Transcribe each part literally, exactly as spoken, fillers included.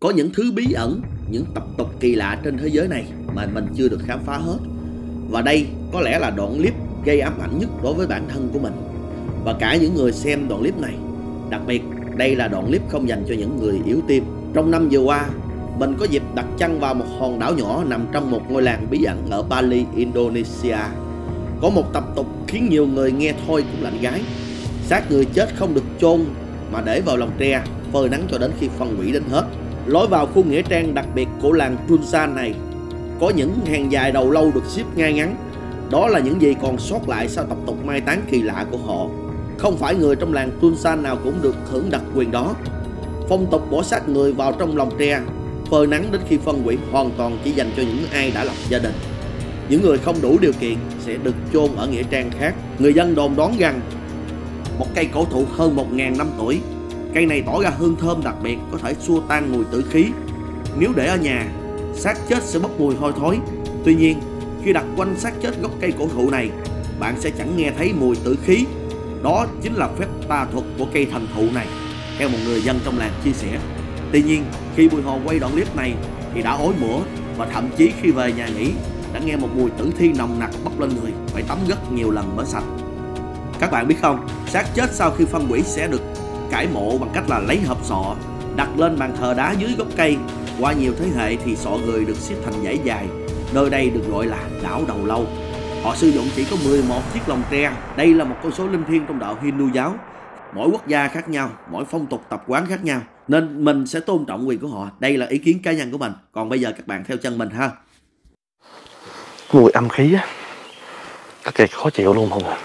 Có những thứ bí ẩn, những tập tục kỳ lạ trên thế giới này mà mình chưa được khám phá hết. Và đây có lẽ là đoạn clip gây ám ảnh nhất đối với bản thân của mình và cả những người xem đoạn clip này. Đặc biệt, đây là đoạn clip không dành cho những người yếu tim. Trong năm vừa qua, mình có dịp đặt chân vào một hòn đảo nhỏ nằm trong một ngôi làng bí ẩn ở Bali, Indonesia. Có một tập tục khiến nhiều người nghe thôi cũng lạnh gáy. Xác người chết không được chôn mà để vào lồng tre, phơi nắng cho đến khi phân hủy đến hết. Lối vào khu nghĩa trang đặc biệt của làng Trunsan này có những hàng dài đầu lâu được xếp ngay ngắn. Đó là những gì còn sót lại sau tập tục mai táng kỳ lạ của họ. Không phải người trong làng Trunsan nào cũng được hưởng đặc quyền đó. Phong tục bỏ xác người vào trong lồng tre, phơi nắng đến khi phân hủy hoàn toàn chỉ dành cho những ai đã lập gia đình. Những người không đủ điều kiện sẽ được chôn ở nghĩa trang khác. Người dân đồn đoán rằng một cây cổ thụ hơn một nghìn năm tuổi, cây này tỏ ra hương thơm đặc biệt, có thể xua tan mùi tử khí. Nếu để ở nhà, xác chết sẽ bốc mùi hôi thối. Tuy nhiên, khi đặt quanh xác chết gốc cây cổ thụ này, bạn sẽ chẳng nghe thấy mùi tử khí. Đó chính là phép tà thuật của cây thần thụ này, theo một người dân trong làng chia sẻ. Tuy nhiên, khi Bùi Hồ quay đoạn clip này thì đã ói mửa, và thậm chí khi về nhà nghỉ đã nghe một mùi tử thi nồng nặc bốc lên người, phải tắm rất nhiều lần mới sạch. Các bạn biết không, xác chết sau khi phân hủy sẽ được cải mộ bằng cách là lấy hộp sọ đặt lên bàn thờ đá dưới gốc cây. Qua nhiều thế hệ thì sọ người được xếp thành dãy dài. Nơi đây được gọi là đảo đầu lâu. Họ sử dụng chỉ có mười một chiếc lồng tre. Đây là một con số linh thiêng trong đạo Hindu giáo. Mỗi quốc gia khác nhau, mỗi phong tục tập quán khác nhau, nên mình sẽ tôn trọng quyền của họ. Đây là ý kiến cá nhân của mình. Còn bây giờ các bạn theo chân mình ha. Mùi âm khí á, cực kỳ khó chịu luôn mọi người.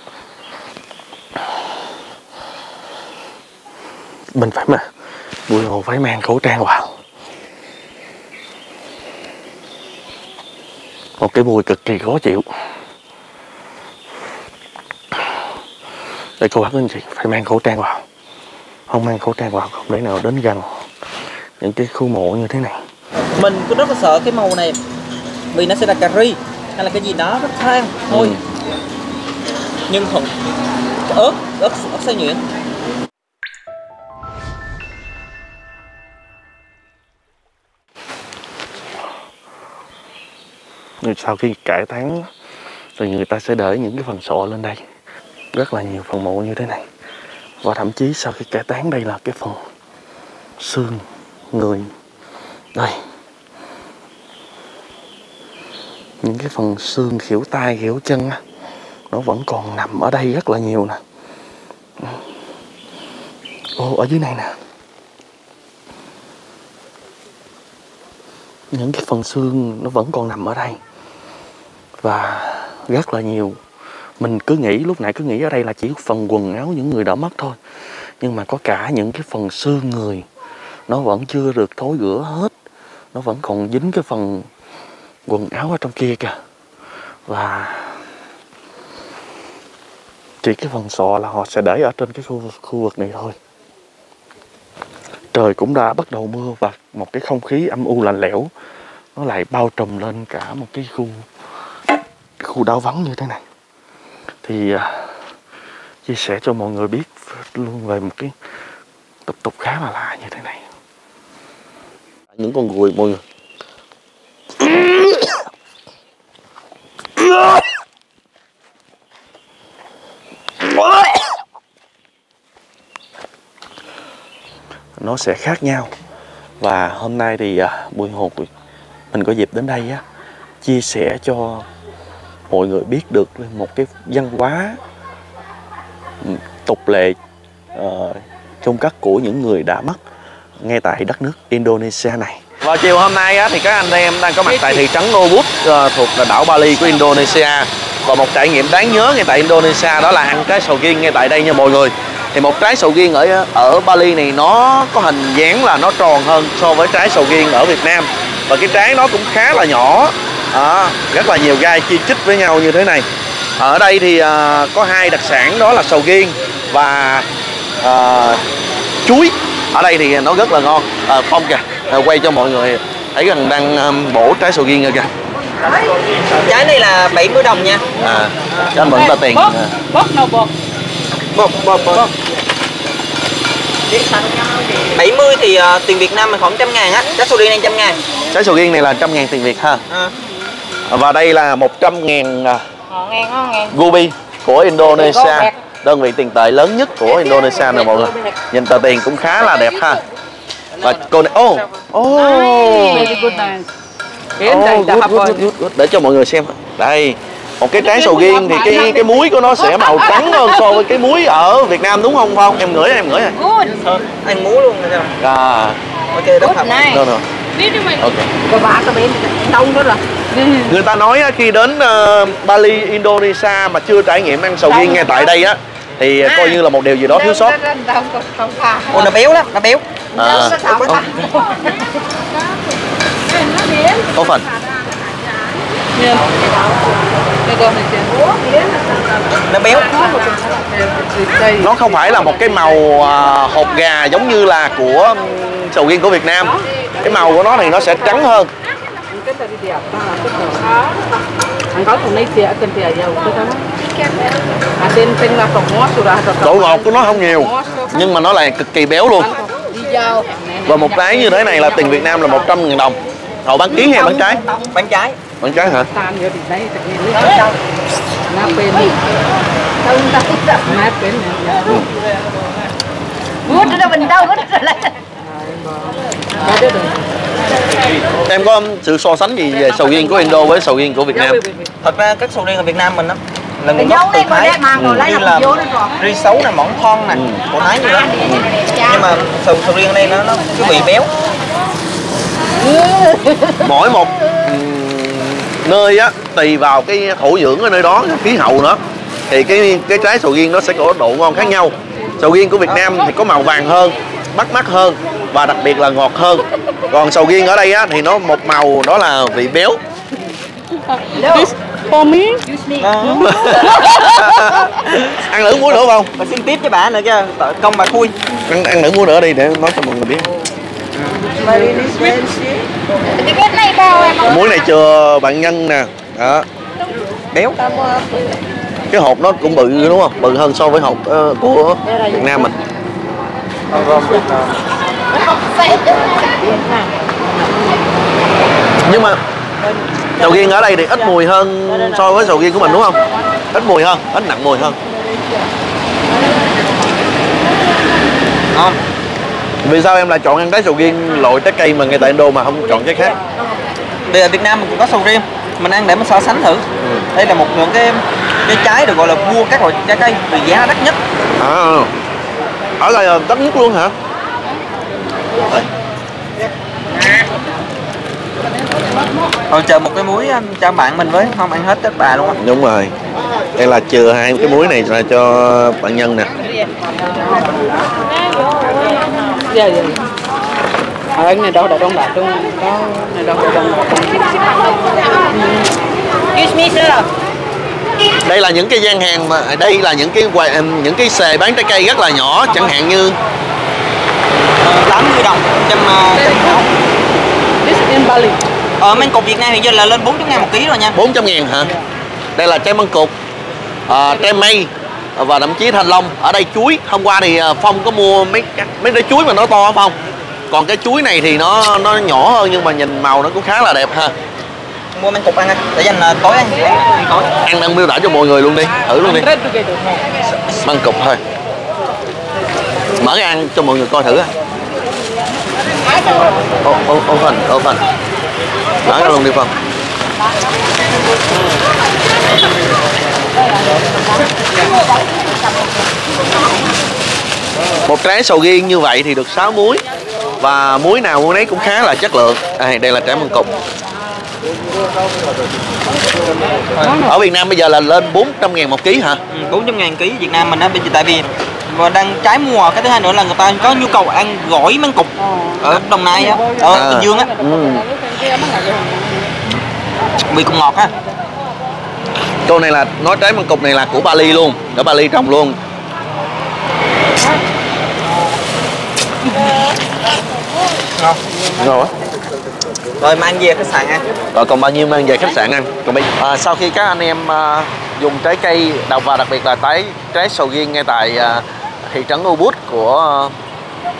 Mình phải mà Bùi Hồ phải mang khẩu trang vào. Một cái mùi cực kỳ khó chịu. Để cô bác anh chị phải mang khẩu trang vào. Không mang khẩu trang vào không để nào đến gần những cái khu mộ như thế này. Mình cũng rất là sợ cái màu này, vì nó sẽ là cà ri hay là cái gì đó rất than thôi. Ừ. Nhưng không ớt, ớt, ớt xay nhuyễn. Sau khi cải táng thì người ta sẽ để những cái phần sọ lên đây. Rất là nhiều phần mộ như thế này. Và thậm chí sau khi cải táng đây là cái phần xương người. Đây. Những cái phần xương khỉu tay, khỉu chân á, nó vẫn còn nằm ở đây rất là nhiều nè. Ô, ở dưới này nè. Những cái phần xương nó vẫn còn nằm ở đây. Và rất là nhiều. Mình cứ nghĩ, lúc nãy cứ nghĩ ở đây là chỉ phần quần áo những người đã mất thôi. Nhưng mà có cả những cái phần xương người nó vẫn chưa được thối rửa hết. Nó vẫn còn dính cái phần quần áo ở trong kia kìa. Và chỉ cái phần sọ là họ sẽ để ở trên cái khu, khu vực này thôi. Trời cũng đã bắt đầu mưa và một cái không khí âm u lạnh lẽo nó lại bao trùm lên cả một cái khu khu đảo vắng như thế này. Thì uh, chia sẻ cho mọi người biết luôn về một cái tập tục khá là lạ như thế này. Những con ruồi mọi người. Nó sẽ khác nhau. Và hôm nay thì uh, Bùi Hồ mình có dịp đến đây á, chia sẻ cho mọi người biết được một cái văn hóa tục lệ uh, chôn cất của những người đã mất ngay tại đất nước Indonesia này. Vào chiều hôm nay á, thì các anh em đang có mặt tại thị trấn Ubud uh, thuộc đảo Bali của Indonesia. Và một trải nghiệm đáng nhớ ngay tại Indonesia đó là ăn trái sầu riêng ngay tại đây nha mọi người. Thì một trái sầu riêng ở ở Bali này nó có hình dáng là nó tròn hơn so với trái sầu riêng ở Việt Nam. Và cái trái nó cũng khá là nhỏ. À, rất là nhiều gai chi chít với nhau như thế này. Ở đây thì uh, có hai đặc sản đó là sầu riêng và uh, chuối. Ở đây thì nó rất là ngon. À, Phong kìa, à, quay cho mọi người thấy rằng đang um, bổ trái sầu riêng kìa. Trái này là bảy mươi đồng nha. À, cho anh vẫn ta tiền. Bóp, bóp nào bóp. Bóp, bóp, bóp. bảy mươi thì uh, tiền Việt Nam mình khoảng trăm ngàn á, trái sầu riêng này trăm ngàn. Trái sầu riêng này là trăm ngàn tiền Việt ha. À. Và đây là một trăm ngàn ngàn ruby của Indonesia, đơn vị tiền tệ lớn nhất của Indonesia nè mọi người. Nhìn tờ tiền cũng khá là đẹp ha. Và cô này, ô ô để cho mọi người xem. Đây, một cái trái sầu riêng thì cái cái muối của nó sẽ màu trắng hơn so với cái muối ở Việt Nam đúng không Phong? Em ngửi em ngửi này. Anh muối luôn rồi. À. Ok, đúng hợp. Đâu rồi. Ok. Người ta nói khi đến uh, Bali, Indonesia mà chưa trải nghiệm ăn sầu riêng ngay tại đây á thì coi như là một điều gì đó thiếu sót. Ồ, nó béo lắm, nó béo. À, có phần. Nó béo. Nó không phải là một cái màu uh, hột gà giống như là của um, sầu riêng của Việt Nam. Cái màu của nó thì nó sẽ trắng hơn. Độ ngọt của nó không nhiều nhưng mà nó là cực kỳ béo luôn. Và một trái như thế này là tiền Việt Nam là một trăm ngàn đồng. Cậu bán ký hay bán trái? Bán trái. Bán trái hả? Em có sự so sánh gì về sầu riêng của Indo với sầu riêng của Việt Nam? Thật ra các sầu riêng ở Việt Nam mình đó là nguồn gốc từ Thái, ừ. Như là ri xấu này, mỏng thon này, ừ. Của Thái như đó. Ừ. Nhưng mà sầu sầu riêng ở đây nó nó cái vị béo. Mỗi một nơi á tùy vào cái thổ dưỡng ở nơi đó, khí hậu nữa thì cái cái trái sầu riêng nó sẽ có độ ngon khác nhau. Sầu riêng của Việt Nam thì có màu vàng hơn, bắt mắt hơn và đặc biệt là ngọt hơn. Còn sầu riêng ở đây á thì nó một màu đó là vị béo. For me. Ăn nửa muối nữa không? Mà xin tiếp với bà nữa chứ, công bà khui. Ăn, ăn nửa muối nữa đi để nói cho mọi người biết. Muối này chưa bạn nhân nè, đó. Béo. Cái hộp nó cũng bự đúng không? Bự hơn so với hộp uh, của Việt Nam mình. Nhưng mà sầu riêng ở đây thì ít mùi hơn so với sầu riêng của mình đúng không? Ít mùi hơn, ít nặng mùi hơn. Ngon. Vì sao em lại chọn ăn trái sầu riêng loại trái cây mà ngay tại Indo mà không chọn trái khác? Vì ở Việt Nam mình cũng có sầu riêng, mình ăn để mình so sánh thử. Ừ. Đây là một những cái cái trái được gọi là vua các loại trái cây vì giá đắt nhất. À, ở đây là đắt nhất luôn hả? Đây. Rồi chờ một cái muối cho bạn mình với, không ăn hết tất bà luôn á. Đúng rồi. Đây là chừa hai cái muối này là cho bạn nhân nè. Dạ dạ. Ở cái này đâu đã đông lại trong có này đâu đã đông. Excuse me sir. Đây là những cái gian hàng mà đây là những cái quầy những cái xề bán trái cây rất là nhỏ, chẳng hạn như tám mươi đồng trăm cây áo. This in Bali. Ở măng cục Việt Nam hiện giờ là lên bốn trăm ngàn một ký rồi nha. bốn trăm ngàn hả? Đây là trái măng cục, à, trái mây và thậm chí thanh long. Ở đây chuối, hôm qua thì Phong có mua mấy mấy trái chuối mà nó to không? Còn cái chuối này thì nó nó nhỏ hơn nhưng mà nhìn màu nó cũng khá là đẹp ha. Mua măng cục ăn để dành tối ăn. Tối. Ăn ăn miêu tả cho mọi người luôn đi, thử luôn đi. Măng cục thôi. Mở cái ăn cho mọi người coi thử. Ô ô ô phần, ô phần. Mở ra luôn đi Phong. Một trái sầu riêng như vậy thì được sáu muối. Và muối nào muối nấy cũng khá là chất lượng. À, đây là trái măng cục. Ở Việt Nam bây giờ là lên bốn trăm ngàn một ký hả? Ừ, bốn trăm ngàn ký Việt Nam mình á, tại vì và đang trái mùa. Cái thứ hai nữa là người ta có nhu cầu ăn gỏi măng cục ở Đồng Nai á, ở à. Bình Dương á. Ừ. Vị cũng ngọt ha. Câu này là nói trái măng cục này là của Bali luôn, ở Bali trồng luôn. Ngon. Ngon quá. Rồi mang về khách sạn ăn. Rồi còn bao nhiêu mang về khách sạn ăn. Còn bây à, sau khi các anh em à, dùng trái cây đào và đặc biệt là trái trái sầu riêng ngay tại à, thị trấn Ubud của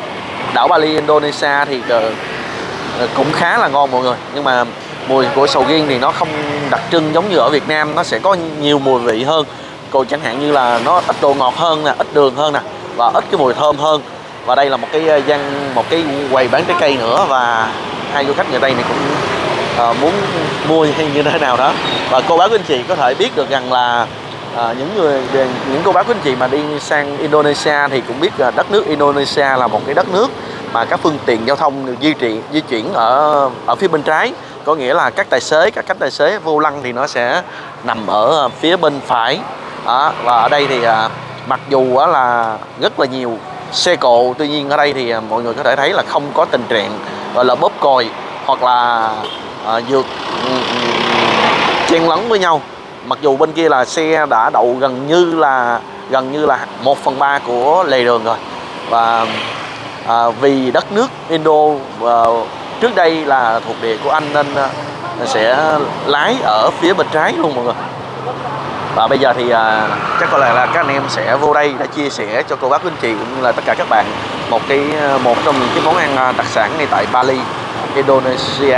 đảo Bali Indonesia thì cũng khá là ngon mọi người, nhưng mà mùi của sầu riêng thì nó không đặc trưng giống như ở Việt Nam, nó sẽ có nhiều mùi vị hơn. Còn chẳng hạn như là nó ít độ ngọt hơn nè, ít đường hơn nè, và ít cái mùi thơm hơn. Và đây là một cái gian một cái quầy bán trái cây nữa, và hai du khách người Tây này cũng uh, muốn mua hay như thế nào đó. Và cô bác quý anh chị có thể biết được rằng là uh, những người những cô bác quý anh chị mà đi sang Indonesia thì cũng biết uh, đất nước Indonesia là một cái đất nước mà các phương tiện giao thông được di chuyển di chuyển ở ở phía bên trái, có nghĩa là các tài xế các cánh tài xế vô lăng thì nó sẽ nằm ở phía bên phải đó. Và ở đây thì à, mặc dù á, là rất là nhiều xe cộ, tuy nhiên ở đây thì à, mọi người có thể thấy là không có tình trạng gọi là bóp còi hoặc là à, vượt chen lấn với nhau. Mặc dù bên kia là xe đã đậu gần như là gần như là một phần ba của lề đường rồi. Và à, vì đất nước Indo à, trước đây là thuộc địa của Anh nên à, sẽ lái ở phía bên trái luôn mọi người. Và bây giờ thì à, chắc có lẽ là các anh em sẽ vô đây để chia sẻ cho cô bác quý anh chị cũng như là tất cả các bạn một cái một trong những cái món ăn đặc sản ngay tại Bali, Indonesia.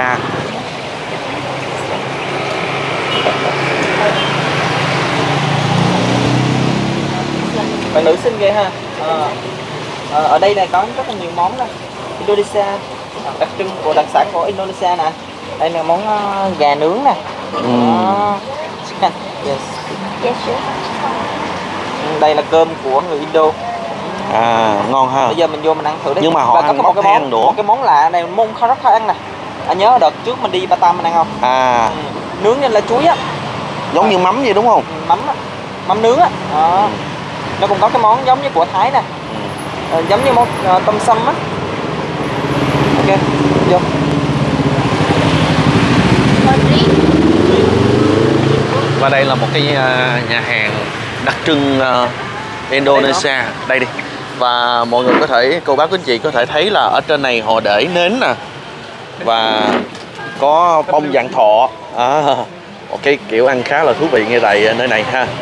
Bạn nữ xinh ghê ha. À, à, ở đây này có rất là nhiều món đó. Indonesia, đặc trưng của đặc sản của Indonesia nè. Đây là món uh, gà nướng nè. Mm. Chicken. Yes. Yes, sure. Đây là cơm của người Indo. À, ngon ha. Bây giờ mình vô mình ăn thử đi. Nhưng mà họ và ăn có một cái món đũa. một cái món lạ này, món khó rất khó ăn nè. Anh nhớ đợt trước mình đi Batam mình ăn không? À. Ừ. Nướng lên lá chuối á. Giống à. như mắm vậy đúng không? Ừ, mắm á. Mắm nướng á. Đó. Nó cũng có cái món giống như của Thái nè. Ừ. À, giống như món uh, tôm sâm á. Ok, vô. Và đây là một cái uh, nhà hàng đặc trưng uh, Indonesia. Đây đi. Và mọi người có thể, cô bác quý anh chị có thể thấy là ở trên này họ để nến nè. Và có bông vàng thọ. À, một cái kiểu ăn khá là thú vị ngay tại nơi này ha.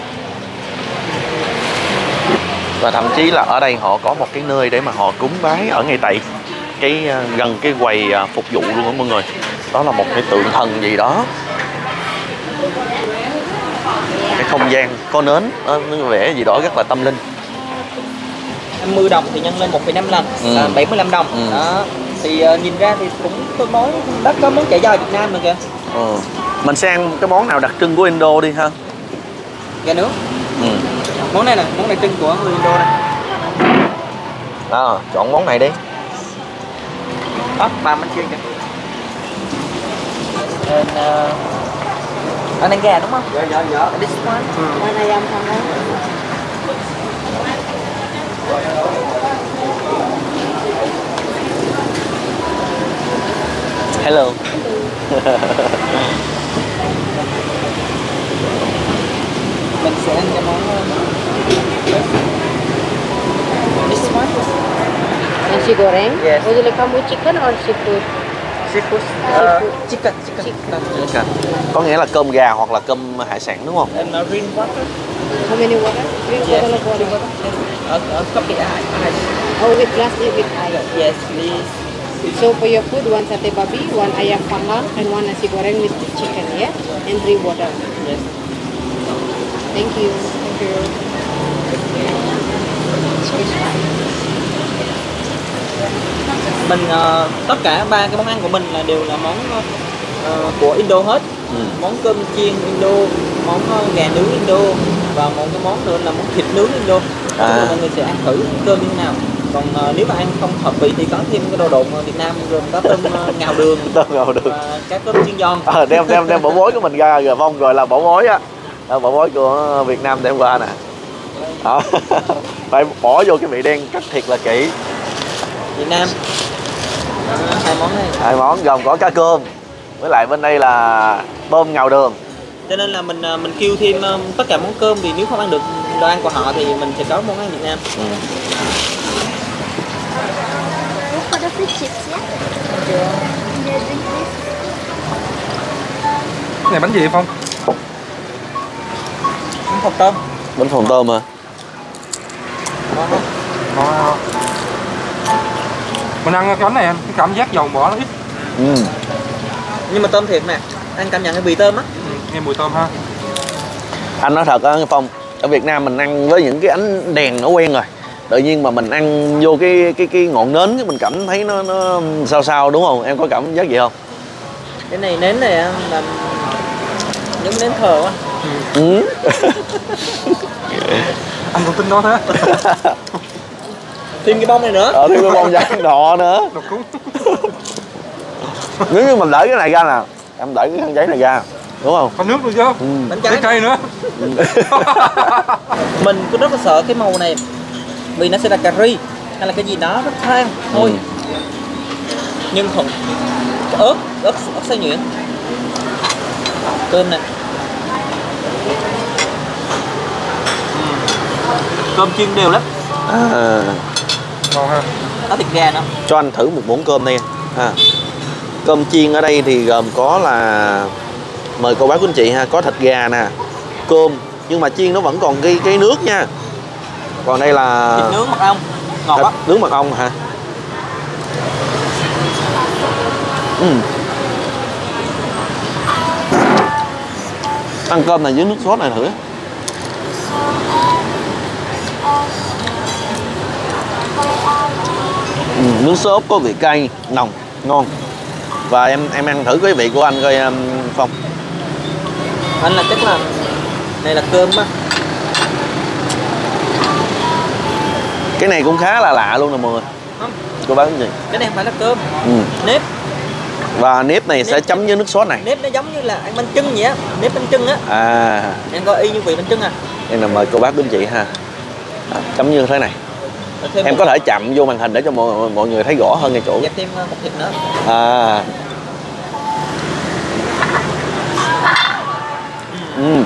Và thậm chí là ở đây họ có một cái nơi để mà họ cúng bái ở ngay tại cái gần cái quầy phục vụ luôn đó mọi người. Đó là một cái tượng thần gì đó. Cái không gian có nến, nó vẽ gì đó rất là tâm linh. năm mươi đồng thì nhân lên một phẩy năm lần, ừ. là bảy mươi lăm đồng. Ừ. Đó. Thì uh, nhìn ra thì cũng tương đối đất có món chả giò Việt Nam rồi kìa. Ừ. Mình sẽ ăn cái món nào đặc trưng của Indo đi ha. Gà nướng. Ừ. Món này nè, món đặc trưng của người Indo này. Đó, chọn món này đi. Đó, ba bánh chiên kìa. Then, uh, anh ăn gà đúng không? Dạ, dạ, dạ. This one. Ừ. One ayam panggang. Hello. Mình sẽ ăn cái món this one. Nasi goreng. Yes. Would you like come with chicken or seafood? Seafood. Uh, chicken, chicken. chicken. Okay. Có nghĩa là cơm gà hoặc là cơm hải sản đúng không? And uh, green water. How many water? Drink Yes. bottle of water. A, a copy ice. Oh, with plastic with ice. Yes, please. So for your food, one satay babi, one ayam panggang, and one nasi goreng with chicken, yeah? And three water. Yes. Thank you. Thank you. Mình uh, tất cả ba cái món ăn của mình là đều là món uh, của Indo hết. Ừ. Món cơm chiên Indo, món uh, gà nướng Indo và một cái món nữa là món thịt nướng Indo. À. Mọi người sẽ ăn thử cơm như thế nào. Còn uh, nếu mà ăn không hợp vị thì có thêm cái đồ độn Việt Nam gồm có tôm uh, ngào đường, tôm ngào đường và cá cơm chiên giòn. À, đem đem đem bảo bối của mình ra rồi Phong gọi là bảo bối á. Đó, bảo bối của Việt Nam đem qua nè. Đó. Phải bỏ vô cái vị đen cắt thiệt là kỹ. Việt Nam. À, hai món này. Hai món gồm có cá cơm với lại bên đây là tôm ngào đường. Cho nên là mình mình kêu thêm um, tất cả món cơm, vì nếu không ăn được đồ ăn của họ thì mình sẽ có món ăn Việt Nam. Ừ. Pada fish chips ya? Yeah, drink please. Này bánh gì vậy Phong? Bánh phồng tôm. Bánh phồng tôm à? Ngon không? Ngon không? Mình ăn cái bánh này cái cảm giác dầu mỡ nó ít. Ừ. Nhưng mà tôm thiệt nè, anh cảm nhận cái vị tôm á. Ừ, nghe mùi tôm ha. Anh nói thật á Phong, ở Việt Nam mình ăn với những cái ánh đèn nó quen rồi, tự nhiên mà mình ăn vô cái cái cái ngọn nến mình cảm thấy nó nó sao sao đúng không? Em có cảm giác gì không? Cái này nến này á, là giống nến thờ á. Ừ. Anh còn tin đó thế. Thêm cái bông này nữa. Ờ, thêm cái bông dán đỏ nữa. Độc cúng. Nếu như mình đẩy cái này ra nè, em đẩy cái khăn giấy này ra, đúng không? Có nước luôn chứ. Ừ. Bánh Trái trái. cây nữa. Mình cũng rất là sợ cái màu này, vì nó sẽ là cà ri hay là cái gì đó rất than thôi. Ừ. Nhưng thuận ớt, ớt, ớt xay nhuyễn. Cơm nè. Cơm chiên đều lắm. À, Ngon ha. Có thịt gà nữa. cho anh thử một muỗng cơm đi. À. Cơm chiên ở đây thì gồm có là, mời cô bác quý anh chị ha, có thịt gà nè, cơm, nhưng mà chiên nó vẫn còn cái cái nước nha. Còn đây là Thịt nướng mật ong, ngọt thịt á. nướng mật ong hả? Ừ. Ăn cơm này với nước sốt này thử. Ừ, nước sốt có vị cay nồng ngon. Và em em ăn thử cái vị của anh coi um, Phong. Anh là chắc là này là cơm á. Cái này cũng khá là lạ luôn nè mọi người. Không, Cô bác cái gì? cái này không phải là cơm. Ừ. Nếp. Và nếp này sẽ chấm với nước sốt này. Nếp nó giống như là ăn bánh chưng vậy á, nếp bánh chưng á. À, Em coi y như vị bánh chưng à. đây là mời cô bác quý anh chị ha. Chấm như thế này. Rồi thêm Em một- có thể chậm vô màn hình để cho mọi, mọi người thấy rõ hơn ngay chỗ. dẹp thêm uh, một thịt nữa. À. Ừ.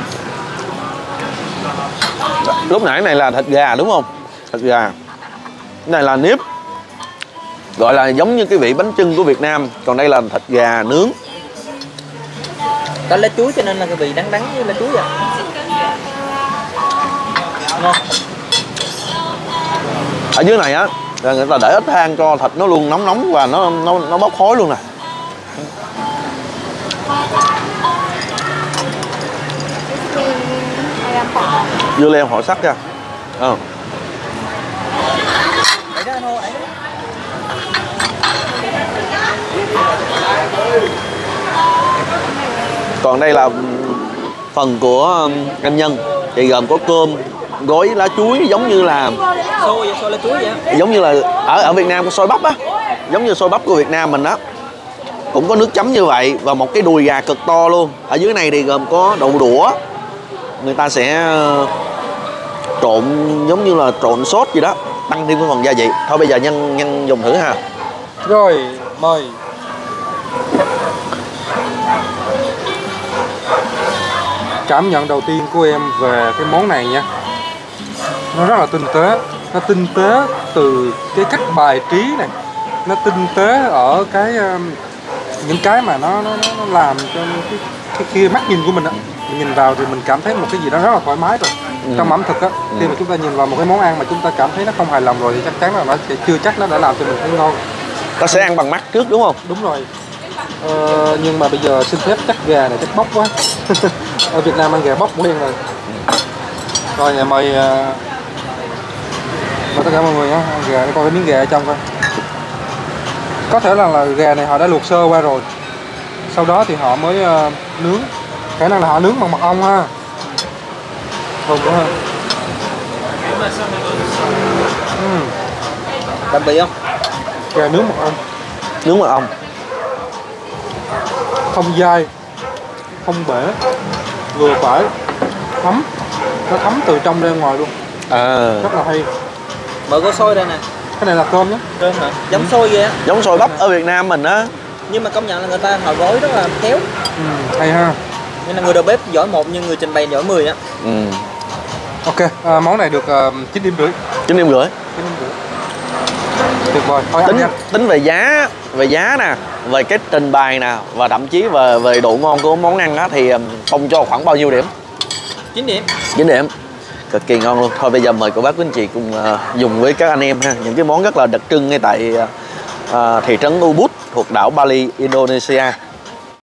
Lúc nãy này là thịt gà đúng không? Thịt gà. Cái này là nếp. Gọi là giống như cái vị bánh chưng của Việt Nam. Còn đây là thịt gà nướng. Có lá chuối cho nên là cái vị đắng đắng như lá chuối vậy. Ngon. Ở dưới này á là người ta để ít than cho thịt nó luôn nóng nóng và nó nó nó bốc khói luôn nè. Ayam potong. Dưa leo họ sắc ra. Ờ. Đấy đó thôi, ấy đó. Còn đây là phần của anh Nhân thì gồm có cơm, gói lá chuối giống như là Xôi vậy, xôi lá chuối vậy á. giống như là ở ở Việt Nam có xôi bắp á, giống như xôi bắp của Việt Nam mình đó. Cũng có nước chấm như vậy và một cái đùi gà cực to luôn. Ở dưới này thì gồm có đậu đũa. Người ta sẽ trộn giống như là trộn sốt gì đó, tăng thêm cái phần gia vị. Thôi bây giờ Nhân Nhân dùng thử ha. Rồi, mời. Cảm nhận đầu tiên của em về cái món này nha, nó rất là tinh tế. Nó tinh tế từ cái cách bài trí này, nó tinh tế ở cái um, những cái mà nó nó, nó làm cho cái, cái kia mắt nhìn của mình á, mình nhìn vào thì mình cảm thấy một cái gì đó rất là thoải mái rồi. Ừ. Trong ẩm thực á, khi mà chúng ta nhìn vào một cái món ăn mà chúng ta cảm thấy nó không hài lòng rồi thì chắc chắn là nó sẽ chưa chắc nó đã làm cho mình thấy ngon. Ta sẽ ăn bằng mắt trước đúng không? Đúng rồi. Ờ, nhưng mà bây giờ xin phép chắc gà này chắc bóc quá. Ở Việt Nam ăn gà bóc cũng liền rồi. Rồi mời mời tất cả mọi người nhé, ăn gà để coi cái miếng gà ở trong coi. Có thể là, là gà này họ đã luộc sơ qua rồi, sau đó thì họ mới uh, nướng. Khả năng là họ nướng bằng mật ong ha. Thơm quá ha. Uhm. Đậm vị không? Gà nướng mật ong, Nướng mật ong. không dai, không bể, vừa phải, thấm, nó thấm từ trong ra ngoài luôn, À, rất là hay. Mời có xôi đây nè. Cái này là cơm nhé. Cơm hả? Giống xôi vậy á. giống xôi bắp ở Việt Nam mình á. Nhưng mà công nhận là người ta họ gói rất là khéo. Ừ, hay ha. Nên là người đầu bếp giỏi một nhưng người trình bày giỏi mười á. Ừ. Ok, à, món này được uh, chín điểm rưỡi. chín điểm rưỡi. chín điểm rưỡi. Tuyệt vời. Thôi ăn Tính nha. tính về giá, về giá nè, về cái trình bày nè và thậm chí về về độ ngon của món ăn á thì Phong cho khoảng bao nhiêu điểm? chín điểm. chín điểm. Cực kỳ ngon luôn. Thôi bây giờ mời cô bác quý anh chị cùng uh, dùng với các anh em ha, những cái món rất là đặc trưng ngay tại uh, à, thị trấn Ubud thuộc đảo Bali, Indonesia.